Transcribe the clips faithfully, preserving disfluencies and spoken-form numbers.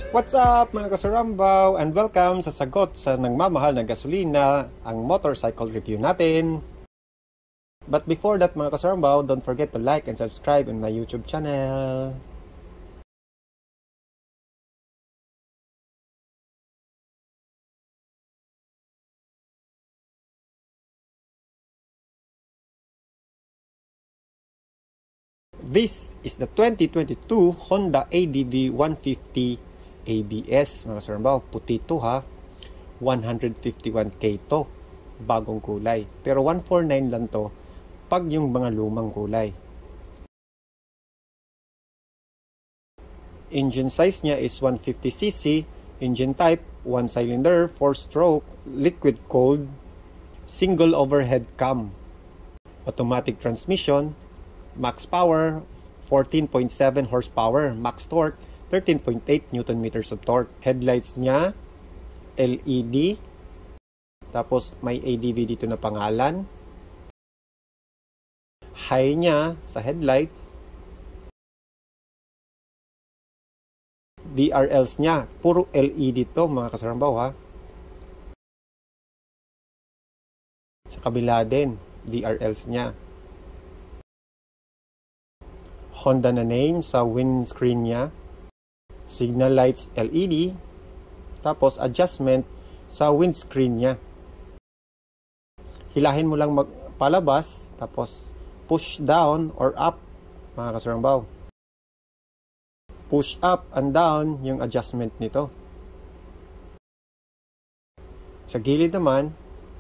What's up mga kasarambaw and welcome sa sagot sa nagmamahal na gasolina, ang motorcycle review natin. But before that mga kasarambaw, don't forget to like and subscribe in my YouTube channel. This is the twenty twenty-two Honda A D V one fifty A B S mga kasarambaw. Puti to ha, one fifty-one K to, bagong kulay, pero one forty-nine lang to pag yung mga lumang kulay. Engine size niya is one fifty C C, engine type one cylinder, four stroke, liquid cooled, single overhead cam, automatic transmission, max power fourteen point seven horsepower, max torque thirteen point eight newton meters of torque. Headlights niya L E D, tapos may A D V dito na pangalan. High niya sa headlights, D R Ls niya puro L E D to mga kasarambaw ha. Sa kabila din D R Ls niya. Honda na name sa windscreen niya. Signal lights L E D, tapos adjustment sa windscreen niya. Hilahin mo lang magpalabas, tapos push down or up mga kasarambaw. Push up and down yung adjustment nito. Sa gilid naman,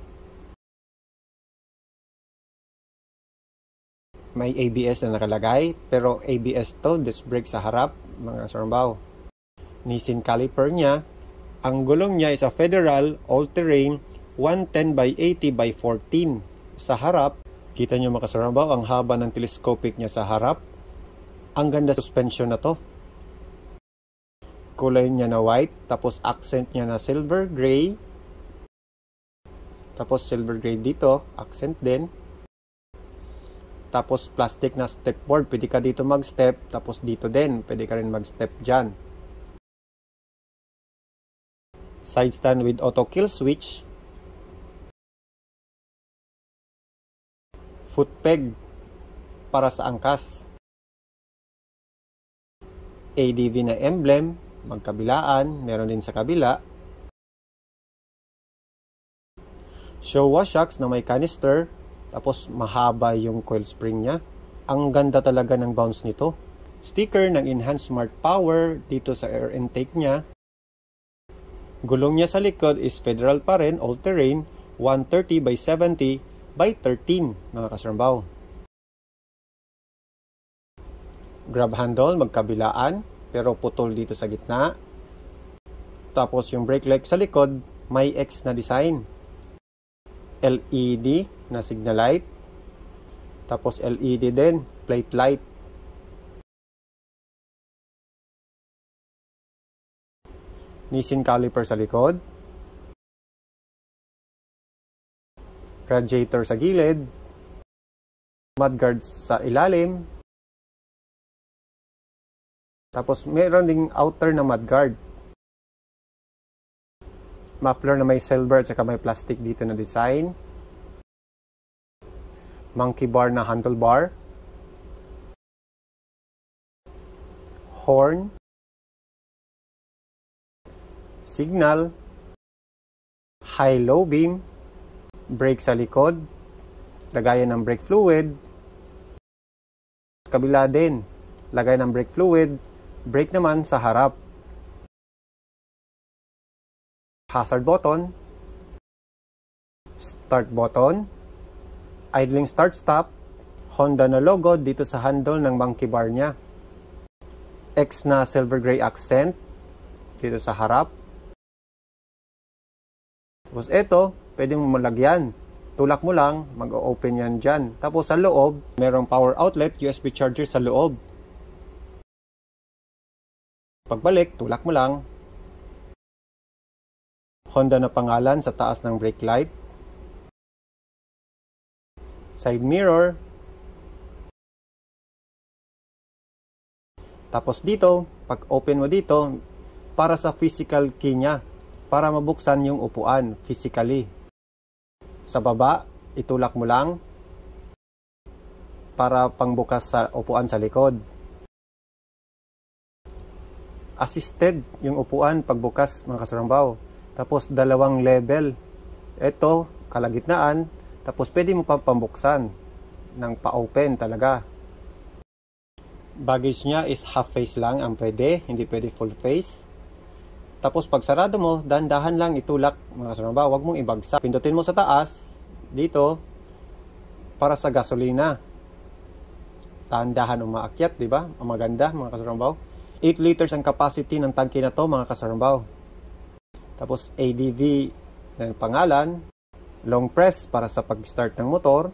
may A B S na nakalagay, pero A B S to, disc brake sa harap mga kasarambaw. Nissin caliper niya. Ang gulong niya is a Federal all-terrain one ten by eighty by fourteen. Sa harap, kita nyo mga kasarambaw, ang haba ng telescopic niya sa harap. Ang ganda suspension na to. Kulay niya na white, tapos accent niya na silver gray. Tapos silver gray dito, accent din. Tapos plastic na step board, pwede ka dito mag-step, tapos dito din, pwede ka rin mag-step dyan. Side stand with auto kill switch. Foot peg para sa angkas. A D V na emblem, magkabilaan, meron din sa kabila. Showa shocks na may canister, tapos mahaba yung coil spring niya. Ang ganda talaga ng bounce nito. Sticker ng Enhanced Smart Power dito sa air intake niya. Gulong niya sa likod is Federal pa rin, all-terrain, one thirty by seventy by thirteen mga kasarambaw. Grab handle magkabilaan, pero putol dito sa gitna. Tapos yung brake light sa likod may X na design. L E D na signal light, tapos L E D din plate light. Nissin caliper sa likod, radiator sa gilid, mudguards sa ilalim, tapos meron ding outer na mudguard. Muffler na may silver at saka may plastic dito na design. Monkey bar na handlebar. Horn. Signal. High-low beam. Brake sa likod. Lagayan ng brake fluid. Kabila din. Lagay ng brake fluid. Brake naman sa harap. Hazard button, start button, idling start stop, Honda na logo dito sa handle ng monkey bar niya. X na silver gray accent dito sa harap. Tapos ito, pwede mo malagyan. Tulak mo lang, mag-open yan dyan. Tapos sa loob, merong power outlet, U S B charger sa loob. Pagbalik, tulak mo lang. Honda na pangalan sa taas ng brake light. Side mirror. Tapos dito, pag open mo dito, para sa physical key niya, para mabuksan yung upuan physically. Sa baba, itulak mo lang para pangbukas sa upuan sa likod. Assisted yung upuan pagbukas, mga kasarambaw. Tapos dalawang level. Ito, kalagitnaan. Tapos pwede mo pang pambuksan ng pa-open talaga. Baggage niya is half face lang ang pwede, hindi pwede full face. Tapos pag sarado mo, dahan-dahan lang itulak, mga kasarambaw. Huwag mong ibagsak. Pindutin mo sa taas, dito, para sa gasolina. Dahan-dahan umaakyat, di ba? Ang maganda, mga kasarambaw. eight liters ang capacity ng tangke na to, mga kasarambaw. Tapos A D V na pangalan, long press para sa pag-start ng motor.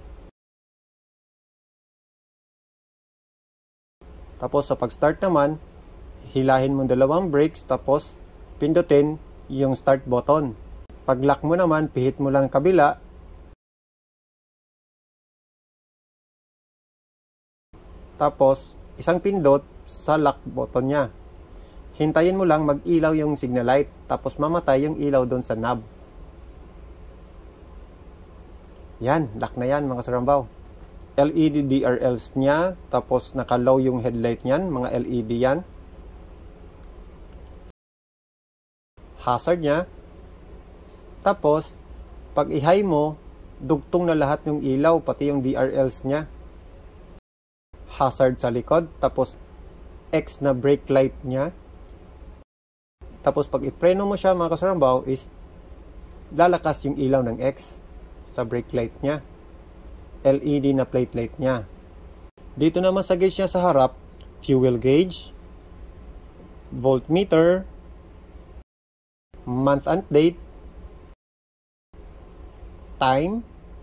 Tapos sa pag-start naman, hilahin mo dalawang brakes tapos pindutin yung start button. Pag lock mo naman, pihit mo lang kabila. Tapos isang pindot sa lock button niya. Hintayin mo lang mag-ilaw yung signal light, tapos mamatay yung ilaw doon sa knob. Yan, lock na yan, mga kasarambaw. L E D D R Ls niya, tapos naka-low yung headlight niyan, mga L E D yan. Hazard niya. Tapos, pag i-high mo, dugtong na lahat yung ilaw, pati yung D R Ls niya. Hazard sa likod, tapos X na brake light niya. Tapos pag ipreno mo siya, mga kasarambaw, is lalakas yung ilaw ng X sa brake light niya. L E D na plate light niya. Dito naman sa gauge niya sa harap, fuel gauge, voltmeter, month and date, time,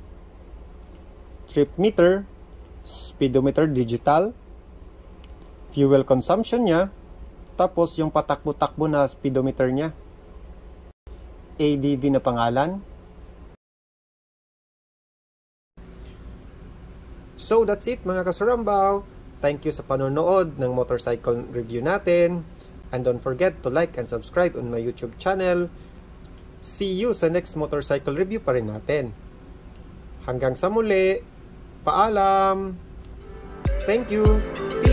trip meter, speedometer digital, fuel consumption niya, tapos yung patakbo-takbo na speedometer niya, A D V na pangalan. So that's it, mga kasarambaw. Thank you sa panonood ng motorcycle review natin. And don't forget to like and subscribe on my YouTube channel. See you sa next motorcycle review pa rin natin. Hanggang sa muli, paalam! Thank you!